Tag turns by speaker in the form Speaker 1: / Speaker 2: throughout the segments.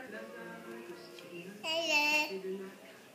Speaker 1: Lazare à costume et de nacre.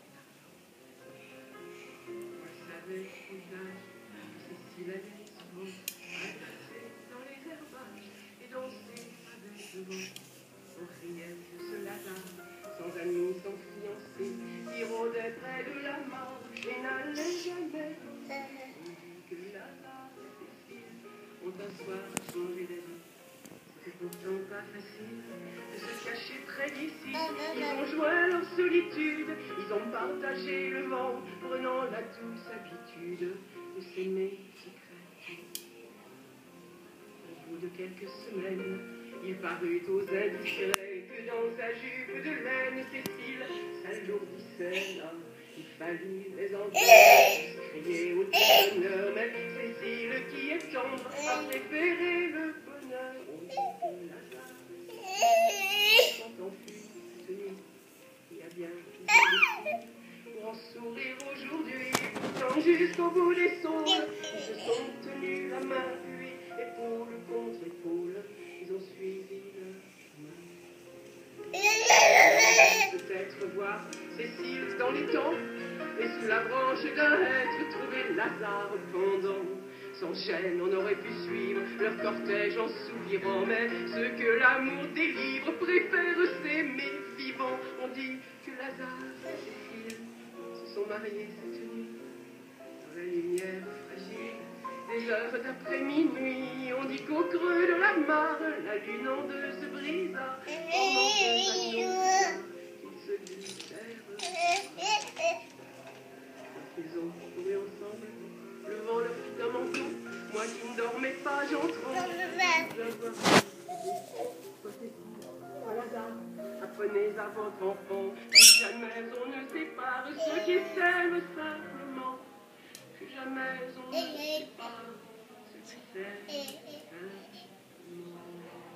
Speaker 1: On savait visage, Cécile allait souvent passer dans les herbages et danser avec le vent. On criait que ce Lazare, sans ami, sans fiancé, qui rôdait près de la mort et n'allait jamais danser. On dit que Lazare et Cécile ont un soir changé d'avis. C'est pourtant pas facile de se cacher près d'ici. Ils ont joint leur solitude, ils ont partagé le vent, prenant la douce habitude de s'aimer secrètement. Au bout de quelques semaines, il parut aux indiscrets que dans sa jupe de laine, Cécile s'alourdissait là. Il fallut les entendre crier au bonheur, mais Cécile, qui est tendre, a préféré le bonheur. On dit que Lazare s'en enfuit cette nuit. Il y a bien des pour en sourire aujourd'hui. Pourtant, jusqu'au bout des sondes, ils se sont tenus la main, puis épaule contre épaule, ils ont suivi leur chemin. Peut-être voir Cécile dans les temps, et sous la branche d'un hêtre trouver Lazare pendant. Sans gêne, on aurait pu suivre leur cortège en soupirant, mais ceux que l'amour délivre préfèrent s'aimer vivant. On dit que Lazare et Cécile se sont mariés cette nuit, dans la lumière fragile des heures d'après minuit. On dit qu'au creux de la mare, la lune en deux se brisa, formant deux anneaux qu'ils se glissèrent. Ils ont couru ensemble, le vent leur fit un manteau. Moi qui ne dormais pas, j'entrant. Oh Lazare, apprenez à votre enfant, plus jamais on ne sépare ceux qui s'aiment simplement. Plus jamais on ne sépare ceux qui s'aiment simplement.